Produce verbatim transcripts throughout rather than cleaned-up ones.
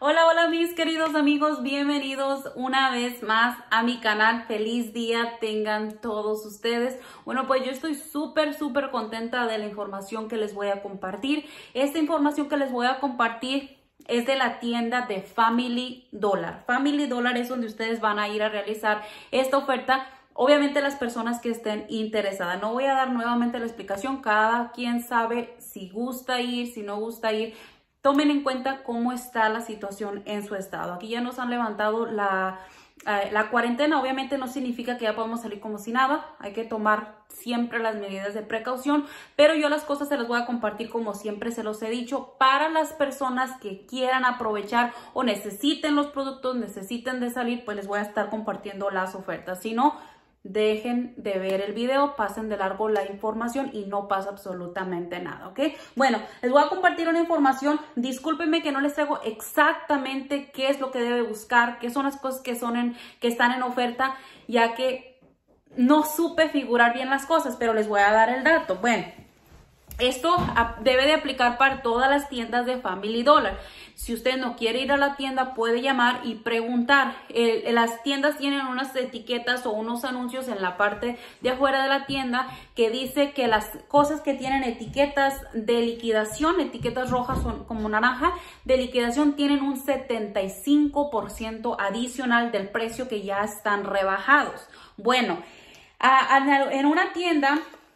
Hola, hola mis queridos amigos, bienvenidos una vez más a mi canal. Feliz día tengan todos ustedes. Bueno, pues yo estoy súper, súper contenta de la información que les voy a compartir. Esta información que les voy a compartir es de la tienda de Family Dollar. Family Dollar es donde ustedes van a ir a realizar esta oferta. Obviamente las personas que estén interesadas. No voy a dar nuevamente la explicación. Cada quien sabe si gusta ir, si no gusta ir. Tomen en cuenta cómo está la situación en su estado. Aquí ya nos han levantado la, eh, la cuarentena. Obviamente no significa que ya podemos salir como si nada. Hay que tomar siempre las medidas de precaución. Pero yo las cosas se las voy a compartir como siempre se los he dicho. Para las personas que quieran aprovechar o necesiten los productos, necesiten de salir, pues les voy a estar compartiendo las ofertas. Si no, dejen de ver el video, pasen de largo la información y no pasa absolutamente nada, ¿ok? Bueno, les voy a compartir una información. Discúlpenme que no les traigo exactamente qué es lo que debe buscar, qué son las cosas que, son en, que están en oferta, ya que no supe figurar bien las cosas, pero les voy a dar el dato. Bueno, esto debe de aplicar para todas las tiendas de Family Dollar. Si usted no quiere ir a la tienda, puede llamar y preguntar. Eh, las tiendas tienen unas etiquetas o unos anuncios en la parte de afuera de la tienda que dice que las cosas que tienen etiquetas de liquidación, etiquetas rojas son como naranja, de liquidación tienen un setenta y cinco por ciento adicional del precio que ya están rebajados. Bueno, a, a, en una tienda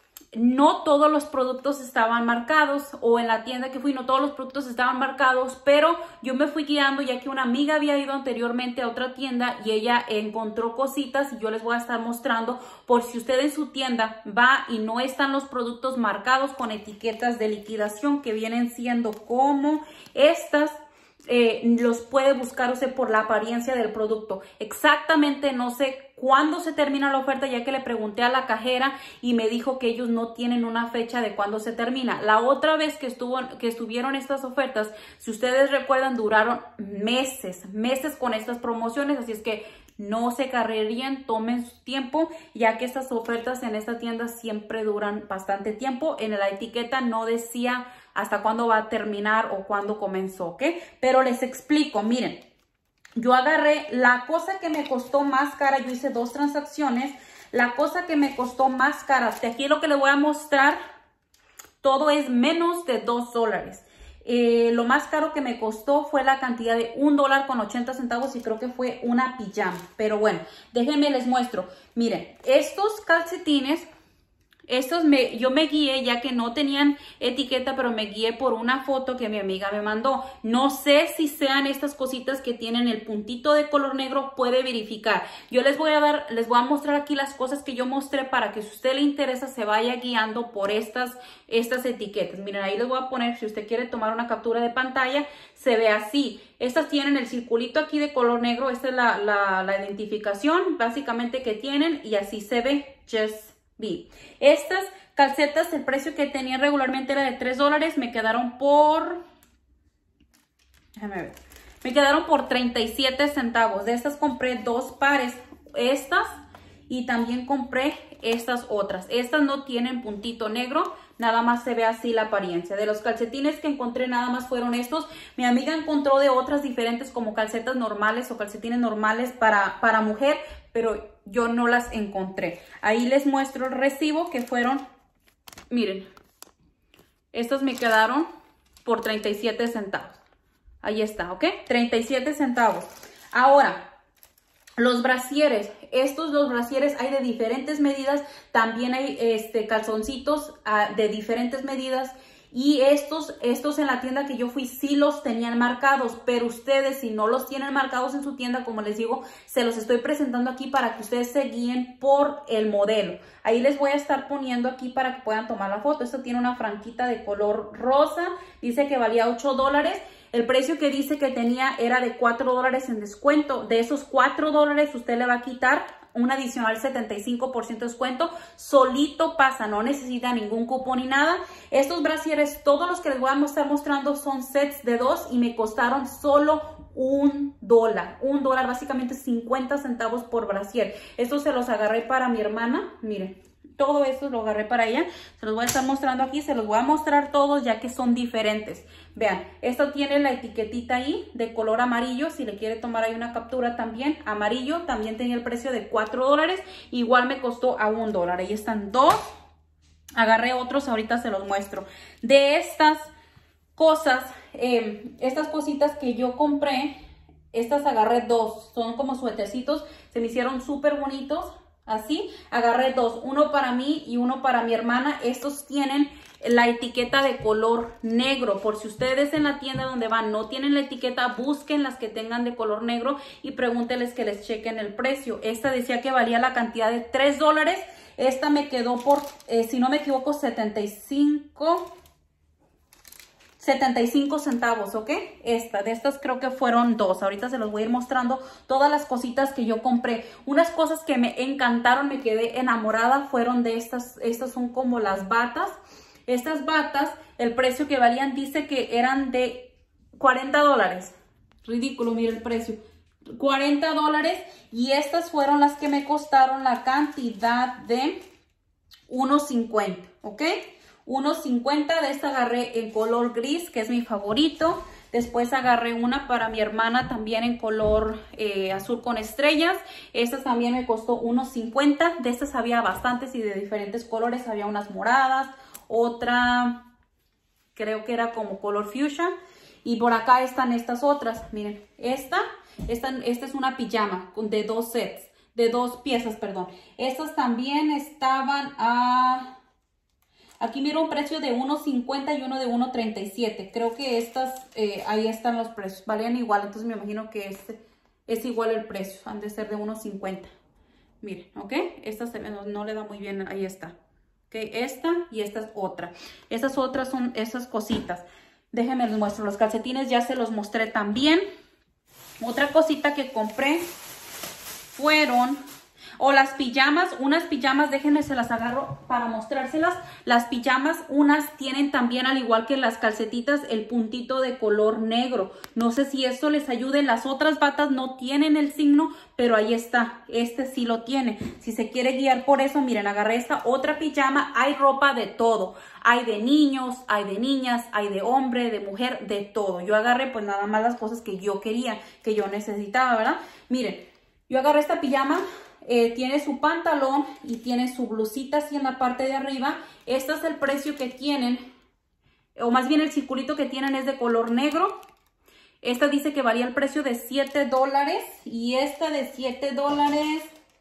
no todos los productos estaban marcados, o en la tienda que fui no todos los productos estaban marcados, pero yo me fui guiando ya que una amiga había ido anteriormente a otra tienda y ella encontró cositas y yo les voy a estar mostrando por si usted en su tienda va y no están los productos marcados con etiquetas de liquidación que vienen siendo como estas. Eh, los puede buscar usted por la apariencia del producto. Exactamente no sé cuándo se termina la oferta, ya que le pregunté a la cajera y me dijo que ellos no tienen una fecha de cuándo se termina. La otra vez que, estuvo, que estuvieron estas ofertas, si ustedes recuerdan, duraron meses, meses con estas promociones, así es que no se carrerían, tomen su tiempo, ya que estas ofertas en esta tienda siempre duran bastante tiempo. En la etiqueta no decía hasta cuándo va a terminar o cuándo comenzó, ¿ok? Pero les explico, miren, yo agarré la cosa que me costó más cara, yo hice dos transacciones, la cosa que me costó más cara, de aquí lo que les voy a mostrar, todo es menos de dos dólares. Eh, lo más caro que me costó fue la cantidad de un dólar con ochenta centavos y creo que fue una pijama. Pero bueno, déjenme les muestro. Miren, estos calcetines, estos me, yo me guié ya que no tenían etiqueta, pero me guié por una foto que mi amiga me mandó. No sé si sean estas cositas que tienen el puntito de color negro, puede verificar. Yo les voy a dar, les voy a mostrar aquí las cosas que yo mostré para que si a usted le interesa se vaya guiando por estas, estas etiquetas. Miren, ahí les voy a poner, si usted quiere tomar una captura de pantalla, se ve así. Estas tienen el circulito aquí de color negro, esta es la, la, la identificación básicamente que tienen y así se ve. Just vi. Estas calcetas, el precio que tenía regularmente era de tres dólares, me quedaron por, déjame ver, me quedaron por treinta y siete centavos. De estas compré dos pares, estas y también compré estas otras. Estas no tienen puntito negro, nada más se ve así la apariencia. De los calcetines que encontré nada más fueron estos. Mi amiga encontró de otras diferentes como calcetas normales o calcetines normales para, para mujer, pero yo no las encontré. Ahí les muestro el recibo que fueron, miren, estos me quedaron por treinta y siete centavos. Ahí está, ¿ok? treinta y siete centavos. Ahora, los brasieres, estos los brasieres hay de diferentes medidas, también hay este, calzoncitos uh, de diferentes medidas y estos, estos en la tienda que yo fui sí los tenían marcados, pero ustedes si no los tienen marcados en su tienda, como les digo, se los estoy presentando aquí para que ustedes se guíen por el modelo. Ahí les voy a estar poniendo aquí para que puedan tomar la foto. Esto tiene una franquita de color rosa, dice que valía ocho dólares. El precio que dice que tenía era de cuatro dólares en descuento. De esos cuatro dólares usted le va a quitar un adicional setenta y cinco por ciento de descuento. Solito pasa, no necesita ningún cupón ni nada. Estos brasieres, todos los que les voy a estar mostrando son sets de dos y me costaron solo un dólar. Un dólar, básicamente cincuenta centavos por brasier. Estos se los agarré para mi hermana. Miren, Todo eso lo agarré para ella. Se los voy a estar mostrando aquí. Se los voy a mostrar todos ya que son diferentes. Vean, esto tiene la etiquetita ahí de color amarillo. Si le quiere tomar ahí una captura también. Amarillo. También tenía el precio de cuatro dólares. Igual me costó a un dólar. Ahí están dos. Agarré otros. Ahorita se los muestro. De estas cosas, eh, estas cositas que yo compré, estas agarré dos. Son como suetecitos. Se me hicieron súper bonitos. Así, agarré dos, uno para mí y uno para mi hermana. Estos tienen la etiqueta de color negro. Por si ustedes en la tienda donde van no tienen la etiqueta, busquen las que tengan de color negro y pregúntenles que les chequen el precio. Esta decía que valía la cantidad de tres dólares. Esta me quedó por, eh, si no me equivoco, setenta y cinco centavos, ¿ok? Esta, de estas creo que fueron dos. Ahorita se los voy a ir mostrando todas las cositas que yo compré. Unas cosas que me encantaron, me quedé enamorada, fueron de estas. Estas son como las batas. Estas batas, el precio que valían, dice que eran de cuarenta dólares. Ridículo, mire el precio. cuarenta dólares. Y estas fueron las que me costaron la cantidad de uno cincuenta, ¿ok? uno cincuenta. De esta agarré en color gris, que es mi favorito. Después agarré una para mi hermana también en color eh, azul con estrellas. Esta también me costó uno cincuenta. De estas había bastantes y de diferentes colores. Había unas moradas, otra creo que era como color fuchsia. Y por acá están estas otras. Miren, esta, esta, esta es una pijama de dos sets, de dos piezas, perdón. Estas también estaban a... Aquí miro un precio de uno cincuenta y uno de uno treinta y siete. Creo que estas, eh, ahí están los precios. Valían igual, entonces me imagino que este es igual el precio. Han de ser de uno cincuenta. Miren, ¿ok? Esta se, no, no le da muy bien, ahí está. ¿Ok? Esta y esta es otra. Estas otras son esas cositas. Déjenme les muestro. Los calcetines ya se los mostré también. Otra cosita que compré fueron... O las pijamas, unas pijamas, déjenme se las agarro para mostrárselas. Las pijamas, unas tienen también, al igual que las calcetitas, el puntito de color negro. No sé si esto les ayude. Las otras batas no tienen el signo, pero ahí está. Este sí lo tiene. Si se quiere guiar por eso, miren, agarré esta otra pijama. Hay ropa de todo. Hay de niños, hay de niñas, hay de hombre, de mujer, de todo. Yo agarré pues nada más las cosas que yo quería, que yo necesitaba, ¿verdad? Miren, yo agarré esta pijama. Eh, tiene su pantalón y tiene su blusita así en la parte de arriba. Este es el precio que tienen, o más bien el circulito que tienen es de color negro. Esta dice que valía el precio de siete dólares y esta de siete dólares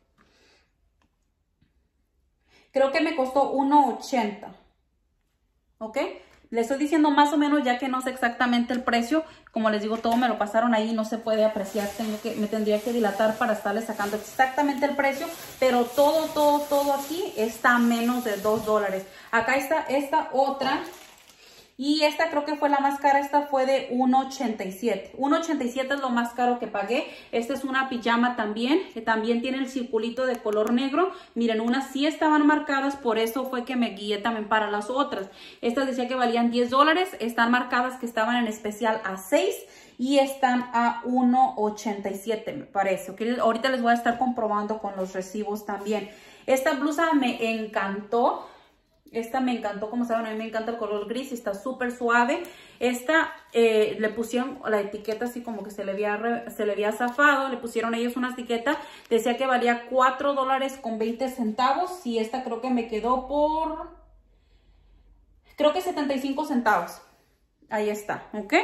creo que me costó uno ochenta. ¿Ok? Le estoy diciendo más o menos ya que no sé exactamente el precio. Como les digo, todo me lo pasaron ahí, no se puede apreciar. Tengo que, me tendría que dilatar para estarle sacando exactamente el precio. Pero todo, todo, todo aquí está a menos de dos dólares. Acá está esta otra. Y esta creo que fue la más cara. Esta fue de uno ochenta y siete. uno ochenta y siete es lo más caro que pagué. Esta es una pijama también, que también tiene el circulito de color negro. Miren, unas sí estaban marcadas, por eso fue que me guié también para las otras. Estas decía que valían diez dólares. Están marcadas que estaban en especial a seis y están a uno ochenta y siete, me parece. ¿Okay? Ahorita les voy a estar comprobando con los recibos también. Esta blusa me encantó. Esta me encantó, como saben, a mí me encanta el color gris y está súper suave. Esta eh, le pusieron la etiqueta así como que se le, había, se le había zafado. Le pusieron ellos una etiqueta. Decía que valía cuatro dólares con veinte centavos. Y esta creo que me quedó por... Creo que setenta y cinco centavos. Ahí está, ¿ok?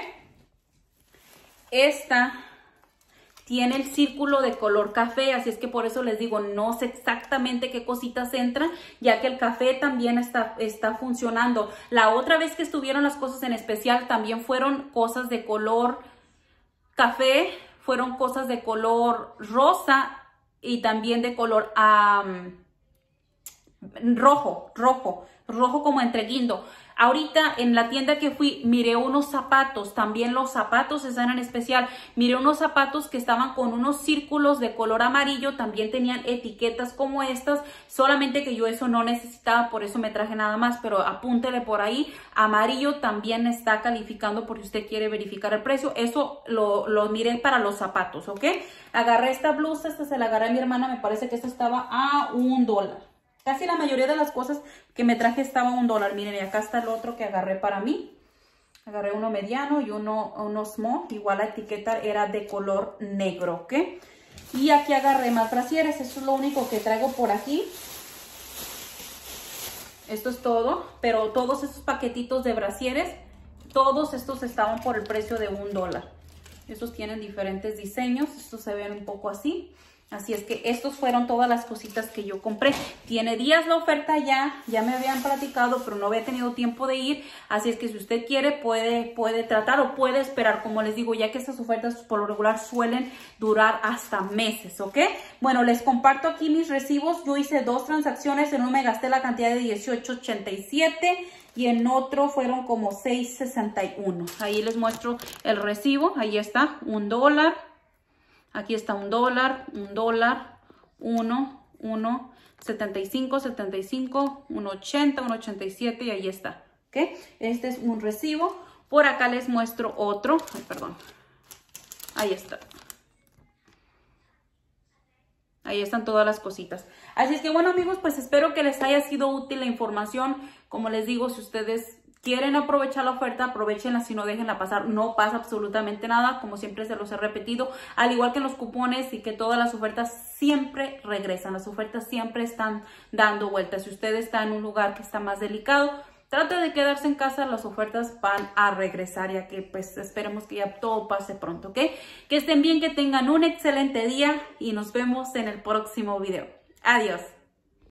Esta... tiene el círculo de color café, así es que por eso les digo, no sé exactamente qué cositas entran, ya que el café también está, está funcionando. La otra vez que estuvieron las cosas en especial, también fueron cosas de color café, fueron cosas de color rosa y también de color um, rojo, rojo, rojo como entre guindo. Ahorita en la tienda que fui miré unos zapatos, también los zapatos están en especial. Miré unos zapatos que estaban con unos círculos de color amarillo, también tenían etiquetas como estas, solamente que yo eso no necesitaba, por eso me traje nada más, pero apúntele por ahí. Amarillo también está calificando por si usted quiere verificar el precio. Eso lo, lo miré para los zapatos, ¿ok? Agarré esta blusa, esta se la agarré a mi hermana, me parece que esta estaba a un dólar. Casi la mayoría de las cosas que me traje estaban un dólar. Miren, y acá está el otro que agarré para mí. Agarré uno mediano y uno, uno small. Igual la etiqueta era de color negro, ¿ok? Y aquí agarré más brasieres. Eso es lo único que traigo por aquí. Esto es todo. Pero todos estos paquetitos de brasieres, todos estos estaban por el precio de un dólar. Estos tienen diferentes diseños. Estos se ven un poco así. Así es que estos fueron todas las cositas que yo compré. Tiene días la oferta ya, ya me habían platicado, pero no había tenido tiempo de ir. Así es que si usted quiere, puede, puede tratar o puede esperar. Como les digo, ya que estas ofertas por lo regular suelen durar hasta meses, ¿ok? Bueno, les comparto aquí mis recibos. Yo hice dos transacciones. En uno me gasté la cantidad de dieciocho ochenta y siete y en otro fueron como seis sesenta y uno. Ahí les muestro el recibo. Ahí está, un dólar. Aquí está un dólar, un dólar, uno, uno, setenta y cinco, setenta y cinco, uno ochenta, uno ochenta y siete y ahí está, ¿ok? Este es un recibo. Por acá les muestro otro. Ay, perdón. Ahí está. Ahí están todas las cositas. Así es que bueno, amigos, pues espero que les haya sido útil la información. Como les digo, si ustedes quieren aprovechar la oferta, aprovechenla, si no, déjenla pasar. No pasa absolutamente nada, como siempre se los he repetido. Al igual que en los cupones y que todas las ofertas siempre regresan. Las ofertas siempre están dando vueltas. Si usted está en un lugar que está más delicado, trate de quedarse en casa, las ofertas van a regresar, ya que pues esperemos que ya todo pase pronto, ¿ok? Que estén bien, que tengan un excelente día y nos vemos en el próximo video. Adiós.